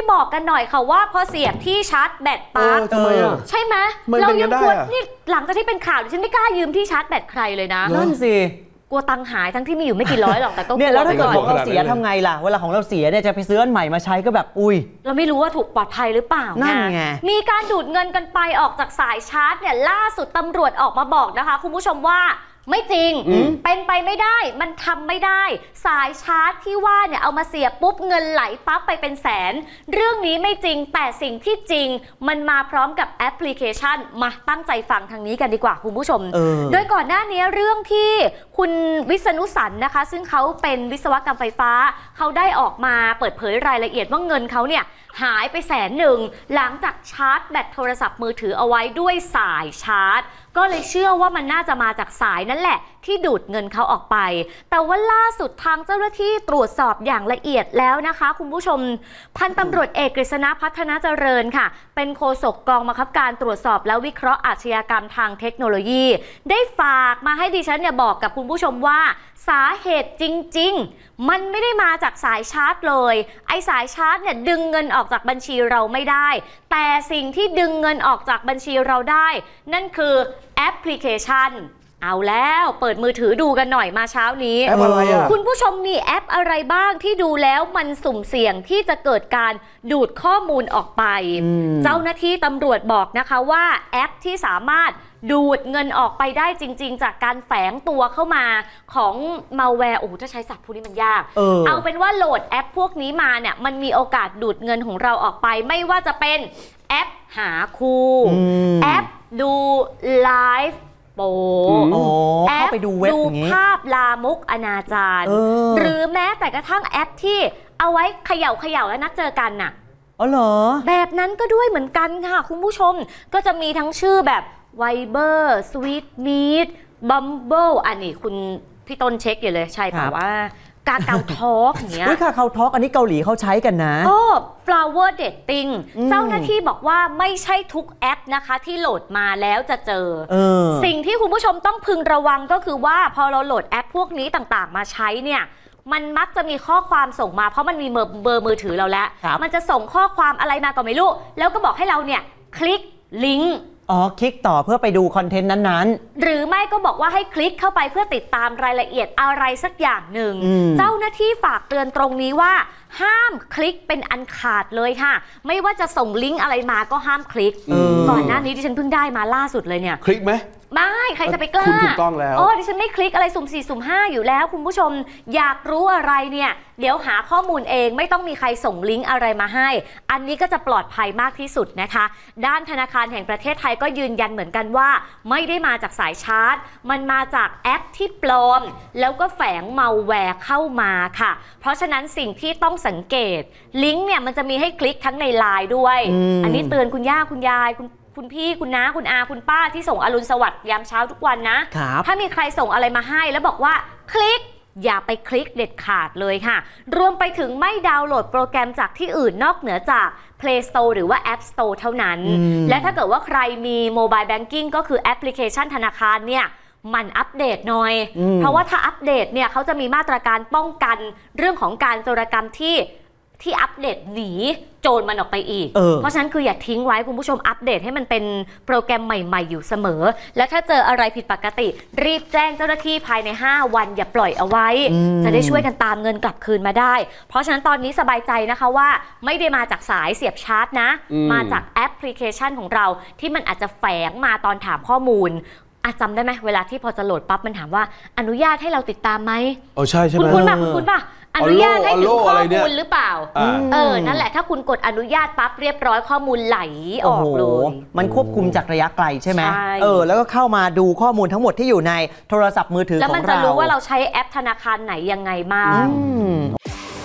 บอกกันหน่อยค่ะว่าพอเสียบที่ชาร์จแบตปั๊บใช่ไหมเรายังควรนี่หลังจากที่เป็นข่าวฉันไม่กล้ายืมที่ชาร์จแบตใครเลยนะนั่นสิกลัวตังหายทั้งที่มีอยู่ไม่กี่ร้อยหรอกแต่ก็เนี่ยแล้วถ้าเกิดของเราเสียทำไงล่ะเวลาของเราเสียเนี่ยจะไปซื้ออันใหม่มาใช้ก็แบบอุ้ยเราไม่รู้ว่าถูกปลอดภัยหรือเปล่านั่นไงมีการดูดเงินกันไปออกจากสายชาร์จเนี่ยล่าสุดตำรวจออกมาบอกนะคะคุณผู้ชมว่าไม่จริงเป็นไปไม่ได้มันทำไม่ได้สายชาร์จที่ว่าเนี่ยเอามาเสียบปุ๊บเงินไหลปั๊บไปเป็นแสนเรื่องนี้ไม่จริงแต่สิ่งที่จริงมันมาพร้อมกับแอปพลิเคชันมาตั้งใจฟังทางนี้กันดีกว่าคุณผู้ชมโดยก่อนหน้านี้เรื่องที่คุณวิษณุสันต์นะคะซึ่งเขาเป็นวิศวกรรมไฟฟ้าเขาได้ออกมาเปิดเผยรายละเอียดว่าเงินเขาเนี่ยหายไป100,000หลังจากชาร์จแบตโทรศัพท์มือถือเอาไว้ด้วยสายชาร์จก็เลยเชื่อว่ามันน่าจะมาจากสายนั่นแหละที่ดูดเงินเขาออกไปแต่ว่าล่าสุดทางเจ้าหน้าที่ตรวจสอบอย่างละเอียดแล้วนะคะคุณผู้ชมพันตำรวจเอกกฤษณะพัฒนาเจริญค่ะเป็นโฆษกกองบังคับการตรวจสอบและวิเคราะห์อาชญากรรมทางเทคโนโลยีได้ฝากมาให้ดิฉันเนี่ยบอกกับคุณผู้ชมว่าสาเหตุจริงๆมันไม่ได้มาจากสายชาร์จเลยไอ้สายชาร์จเนี่ยดึงเงินออกจากบัญชีเราไม่ได้แต่สิ่งที่ดึงเงินออกจากบัญชีเราได้นั่นคือแอปพลิเคชันเอาแล้วเปิดมือถือดูกันหน่อยมาเช้านี้แอปอะไรอ่ะคุณผู้ชมมีแอปอะไรบ้างที่ดูแล้วมันสุ่มเสี่ยงที่จะเกิดการดูดข้อมูลออกไปเจ้าหน้าที่ตำรวจบอกนะคะว่าแอปที่สามารถดูดเงินออกไปได้จริงๆจากการแฝงตัวเข้ามาของมัลแวร์โอ้โหถ้าใช้ศัพท์พวกนี้มันยากเอาเป็นว่าโหลดแอปพวกนี้มาเนี่ยมันมีโอกาสดูดเงินของเราออกไปไม่ว่าจะเป็นแอปหาคู่แอปดูไลฟ์โป๊แอปดูภาพลามกอนาจารหรือแม้แต่กระทั่งแอปที่เอาไว้เขย่าแล้วนัดเจอกันน่ะอ๋อเหรอแบบนั้นก็ด้วยเหมือนกันค่ะคุณผู้ชมก็จะมีทั้งชื่อแบบViber Sweet Meet Bumble อันนี้คุณพี่ต้นเช็คอยู่เลยใช่ป่ะว่ากาเกาทอล์กอย่างเงี้ยกาเกาทอล์กอันนี้เกาหลีเขาใช้กันนะ Flower Dating เจ้าหน้าที่บอกว่าไม่ใช่ทุกแอปนะคะที่โหลดมาแล้วจะเจอสิ่งที่คุณผู้ชมต้องพึงระวังก็คือว่าพอเราโหลดแอปพวกนี้ต่างๆมาใช้เนี่ยมันมักจะมีข้อความส่งมาเพราะมันมีเบอร์มือถือเราแล้วมันจะส่งข้อความอะไรมาก็ไม่รู้แล้วก็บอกให้เราเนี่ยคลิกลิงก์คลิกต่อเพื่อไปดูคอนเทนต์นั้นๆหรือไม่ก็บอกว่าให้คลิกเข้าไปเพื่อติดตามรายละเอียดอะไรสักอย่างหนึ่งเจ้าหน้าที่ฝากเตือนตรงนี้ว่าห้ามคลิกเป็นอันขาดเลยค่ะไม่ว่าจะส่งลิงก์อะไรมาก็ห้ามคลิกก่อนหน้านี้ที่ฉันเพิ่งได้มาล่าสุดเลยเนี่ยคลิกไหมไม่ใครจะไปกล้าคุณถูกต้องแล้วดิฉันไม่คลิกอะไรสุ่ม4สุ่ม5อยู่แล้วคุณผู้ชมอยากรู้อะไรเนี่ยเดี๋ยวหาข้อมูลเองไม่ต้องมีใครส่งลิงก์อะไรมาให้อันนี้ก็จะปลอดภัยมากที่สุดนะคะด้านธนาคารแห่งประเทศไทยก็ยืนยันเหมือนกันว่าไม่ได้มาจากสายชาร์จมันมาจากแอปที่ปลอมแล้วก็แฝงมัลแวร์เข้ามาค่ะเพราะฉะนั้นสิ่งที่ต้องสังเกตลิงก์เนี่ยมันจะมีให้คลิกทั้งในไลน์ด้วยอันนี้เตือนคุณย่าคุณยายคุณพี่คุณน้าคุณอาคุณป้าที่ส่งอรุณสวัสดิ์ยามเช้าทุกวันนะถ้ามีใครส่งอะไรมาให้แล้วบอกว่าคลิกอย่าไปคลิกเด็ดขาดเลยค่ะรวมไปถึงไม่ดาวน์โหลดโปรแกรมจากที่อื่นนอกเหนือจาก Play Store หรือว่า App Store เท่านั้นและถ้าเกิดว่าใครมี Mobile Banking ก็คือแอปพลิเคชันธนาคารเนี่ยมันอัปเดตหน่อยเพราะว่าถ้าอัปเดตเนี่ยเขาจะมีมาตรการป้องกันเรื่องของการโจรกรรมที่อัปเดตหนีโจรมันออกไปอีกเพราะฉะนั้นคืออย่าทิ้งไว้คุณผู้ชมอัปเดตให้มันเป็นโปรแกรมใหม่ๆอยู่เสมอและถ้าเจออะไรผิดปกติรีบแจ้งเจ้าหน้าที่ภายใน5วันอย่าปล่อยเอาไว้จะได้ช่วยกันตามเงินกลับคืนมาได้เพราะฉะนั้นตอนนี้สบายใจนะคะว่าไม่ได้มาจากสายเสียบชาร์จนะมาจากแอปพลิเคชันของเราที่มันอาจจะแฝงมาตอนถามข้อมูลจำได้ไหมเวลาที่พอจะโหลดปั๊บมันถามว่าอนุญาตให้เราติดตามไหมใช่ใช่ไหมคุณป่ะอนุญาตให้ถึงข้อมูลหรือเปล่านั่นแหละถ้าคุณกดอนุญาตปั๊บเรียบร้อยข้อมูลไหลออกเลยมันควบคุมจากระยะไกลใช่ไหมแล้วก็เข้ามาดูข้อมูลทั้งหมดที่อยู่ในโทรศัพท์มือถือของเราแล้วมันจะรู้ว่าเราใช้แอปธนาคารไหนยังไงบ้าง